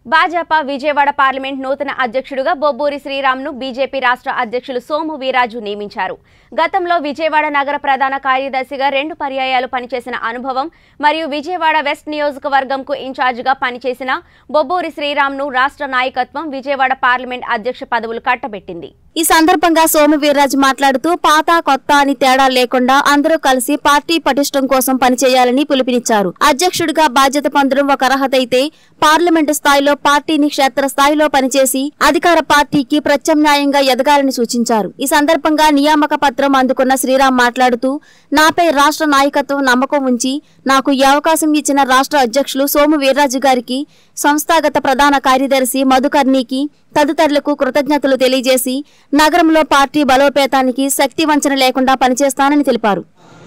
Bhajapa Vijayawada parliament నూతన అధ్యక్షుడిగా Bobburi శ్రీరామ్ను BJP రాష్ట్ర అధ్యక్షులు సోము వీర్రాజు నియమించారు. గతంలో విజయవాడ నగర ప్రధాన కార్యదర్శిగా 2 పర్యాయాలు పనిచేసిన అనుభవం మరియు విజయవాడ వెస్ట్ నియోజకవర్గంకు ఇన్ఛార్జిగా పనిచేసిన బొబ్బూరి శ్రీరామ్ను రాష్ట్ర నాయకత్వం విజయవాడ పార్లమెంట్ అధ్యక్ష పదవులు కట్టబెట్టింది. ఈ సందర్భంగా సోము వీర్రాజు మాట్లాడుతూ పాత కొత్త అని తేడా లేకుండా అందరూ కలిసి పార్టీ పటిష్టం కోసం పనిచేయాలని పిలుపునిచ్చారు. అధ్యక్షుడిగా బాధ్యత పొందడం ఒక అర్హత అయితే పార్లమెంటు స్థాయిలో పార్టీని క్షేత్ర స్థాయిలో పనిచేసి అధికార పార్టీకి ప్రత్యామ్నాయంగా ఎదగాలని సూచించారు. ఈ సందర్భంగా నియామక పత్రం అందుకున్న శ్రీరామ్ మాట్లాడుతూ నాపై రాష్ట్ర నాయకత్వం నమ్మకం ఉంచి నాకు ఈ అవకాశం ఇచ్చిన రాష్ట్ర అధ్యక్షులు సోము వీర్రాజు గారికి, సంస్థాగత ప్రధాన కార్యదర్శి మధుకర్ణికి తదితరులకు కృతజ్ఞతలు తెలియజేసి నగరంలో పార్టీ బలోపేతానికి శక్తి వంచన లేకుండా పనిచేస్తానని తెలిపారు.